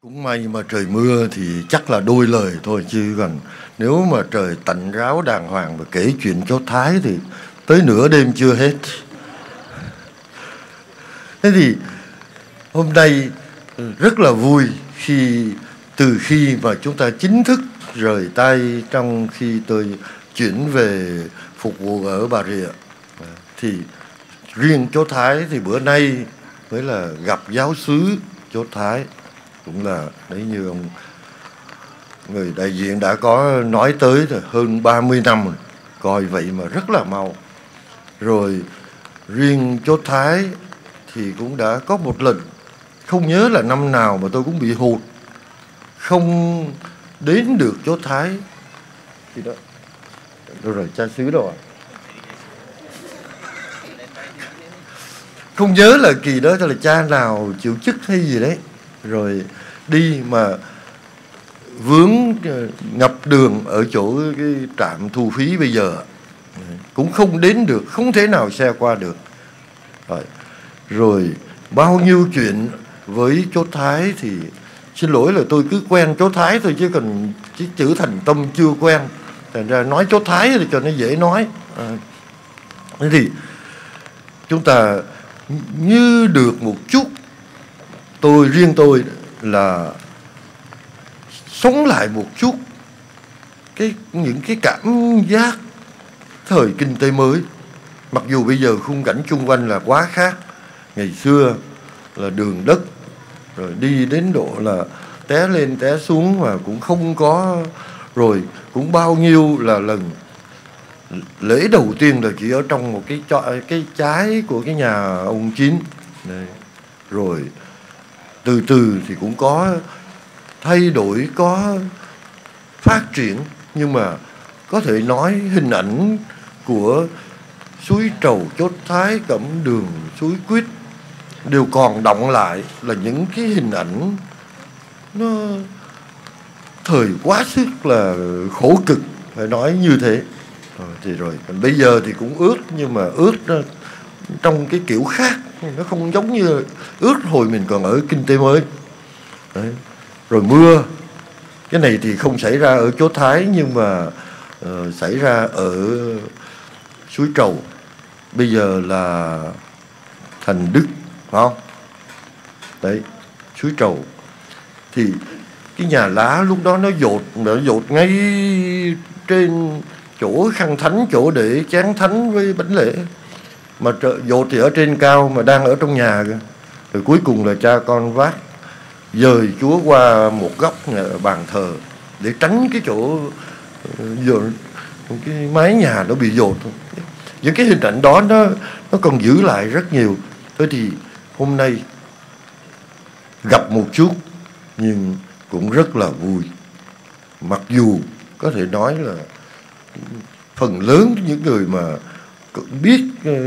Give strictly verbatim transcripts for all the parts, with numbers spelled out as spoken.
Cũng may mà trời mưa thì chắc là đôi lời thôi, chứ còn nếu mà trời tạnh ráo đàng hoàng và kể chuyện chó Thái thì tới nửa đêm chưa hết. Thế thì hôm nay rất là vui khi từ khi mà chúng ta chính thức rời tay trong khi tôi chuyển về phục vụ ở Bà Rịa, thì riêng chó Thái thì bữa nay mới là gặp giáo xứ chó Thái, cũng là đấy như ông người đại diện đã có nói tới rồi, hơn ba mươi năm rồi, coi vậy mà rất là mau. Rồi riêng chó Thái thì cũng đã có một lần, không nhớ là năm nào mà tôi cũng bị hụt, không đến được chó Thái thì đó. Đâu rồi, cha xứ đâu à? Không nhớ là kỳ đó là cha nào chịu chức hay gì đấy, rồi đi mà vướng ngập đường ở chỗ cái trạm thu phí bây giờ, cũng không đến được, không thể nào xe qua được. Rồi, rồi bao nhiêu chuyện với chó Thái thì xin lỗi là tôi cứ quen chó Thái thôi, chứ còn chứ chữ thành tâm chưa quen, thành ra nói chó Thái thì cho nó dễ nói. À, thế thì chúng ta như được một chút, tôi riêng tôi là sống lại một chút cái những cái cảm giác thời kinh tế mới. Mặc dù bây giờ khung cảnh chung quanh là quá khác. Ngày xưa là đường đất, rồi đi đến độ là té lên té xuống mà cũng không có, rồi cũng bao nhiêu là lần lễ đầu tiên là chỉ ở trong một cái cái trái của cái nhà ông Chín. Đây. Rồi từ từ thì cũng có thay đổi, có phát triển, nhưng mà có thể nói hình ảnh của suối Trầu, Chốt Thái, Cẩm Đường, suối Quýt đều còn đọng lại là những cái hình ảnh nó thời quá sức là khổ cực, phải nói như thế. Rồi, thì rồi còn bây giờ thì cũng ướt, nhưng mà ướt trong cái kiểu khác, nó không giống như ướt hồi mình còn ở kinh tế mới. Đấy. Rồi mưa, cái này thì không xảy ra ở chó Thái, nhưng mà uh, xảy ra ở suối Trầu, bây giờ là Thành Đức, phải không? Đấy, suối Trầu thì cái nhà lá lúc đó nó dột, nó dột ngay trên chỗ khăn thánh, chỗ để chén thánh với bánh lễ, mà dột thì ở trên cao mà đang ở trong nhà kìa. Rồi cuối cùng là cha con vác dời Chúa qua một góc bàn thờ để tránh cái chỗ dột, cái mái nhà nó bị dột. Những cái hình ảnh đó nó nó còn giữ lại rất nhiều. Thế thì hôm nay gặp một chút nhưng cũng rất là vui. Mặc dù có thể nói là phần lớn những người mà biết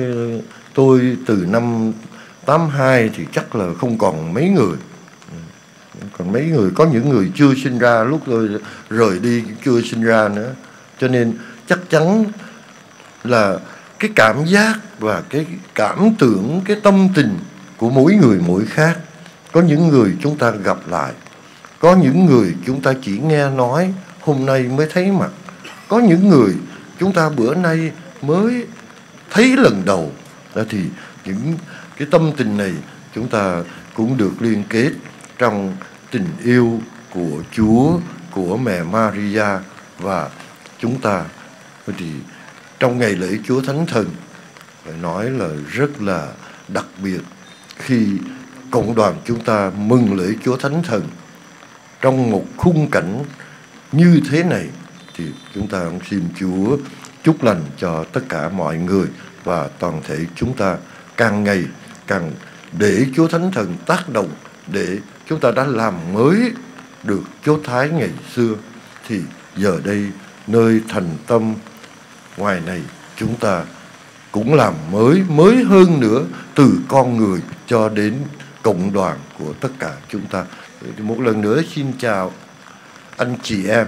tôi từ năm tám hai thì chắc là không còn mấy người. Còn mấy người, có những người chưa sinh ra lúc tôi rời đi chưa sinh ra nữa. Cho nên chắc chắn là cái cảm giác và cái cảm tưởng, cái tâm tình của mỗi người mỗi khác. Có những người chúng ta gặp lại, có những người chúng ta chỉ nghe nói, hôm nay mới thấy mặt, có những người chúng ta bữa nay mới thấy lần đầu. Đó thì những cái tâm tình này chúng ta cũng được liên kết trong tình yêu của Chúa, của mẹ Maria và chúng ta. Thì trong ngày lễ Chúa Thánh Thần phải nói là rất là đặc biệt khi cộng đoàn chúng ta mừng lễ Chúa Thánh Thần trong một khung cảnh như thế này. Thì chúng ta cũng xin Chúa chúc lành cho tất cả mọi người và toàn thể chúng ta càng ngày càng để Chúa Thánh Thần tác động, để chúng ta đã làm mới được chó Thái ngày xưa, thì giờ đây nơi thành tâm ngoài này chúng ta cũng làm mới, mới hơn nữa, từ con người cho đến cộng đoàn của tất cả chúng ta. Một lần nữa xin chào anh chị em.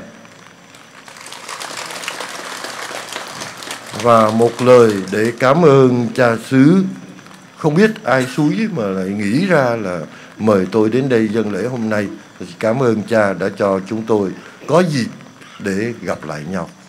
Và một lời để cảm ơn cha xứ. Không biết ai xúi mà lại nghĩ ra là mời tôi đến đây dâng lễ hôm nay. Cảm ơn cha đã cho chúng tôi có dịp để gặp lại nhau.